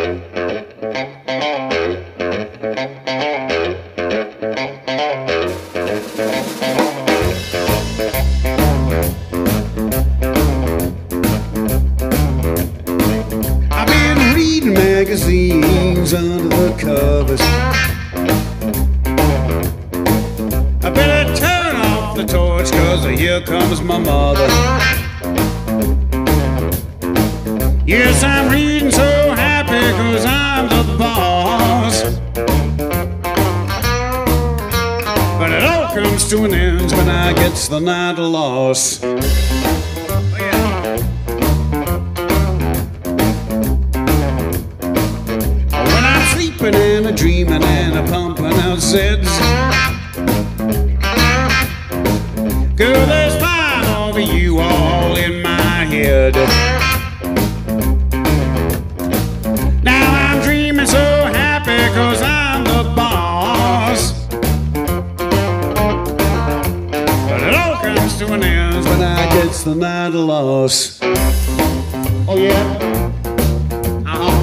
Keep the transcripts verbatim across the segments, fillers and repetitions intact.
I've been reading magazines under the covers. I better turn off the torch, 'cause here comes my mother. Yes, I'm reading so happy, 'cause I'm the boss. But it all comes to an end when I gets the Nightloss. Oh, yeah. When I'm sleeping and a dreaming and a pumping out zeds, girl, there's five of you all in my head. Now I'm dreaming so happy, 'cause I'm the boss. But it all comes to an end when I gets the Nightloss. Oh yeah? Uh-huh.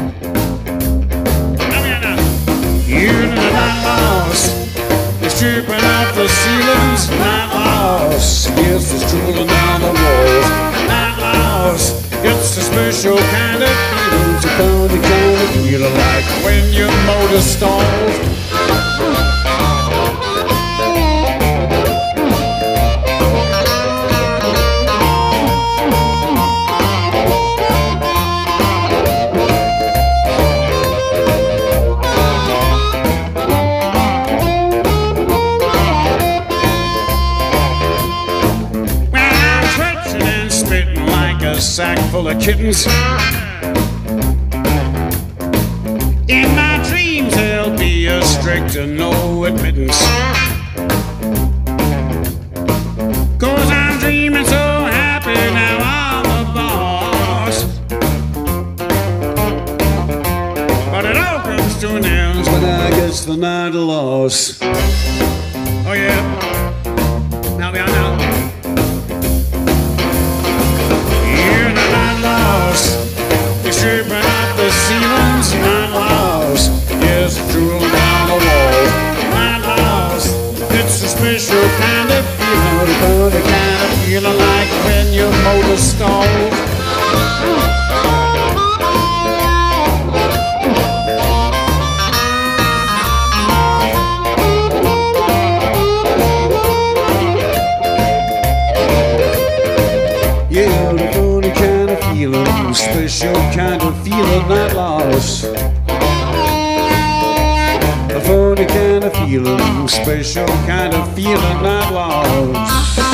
Come here now. You know the Nightloss. It's dripping off the ceilings. Nightloss. Yes, it's drooling down the walls. Nightloss. It's a special kind of feeling. It's a funny kind of feeling, like when your motor stalls. A sack full of kittens. In my dreams there'll be a strict and no admittance, 'cause I'm dreaming so happy, now I'm the boss. But it all comes to an end when I gets the Nightloss. Oh yeah. Now we are now. It's dripping off the ceilings. Nightloss. Yes, it's drooling down the walls. Nightloss. It's a special kind of feeling, the kind of feeling like when your motor stalls. Yeah, the funny kind of feeling, special kind of feeling, Nightloss. A funny kind of feeling, special kind of feeling, Nightloss.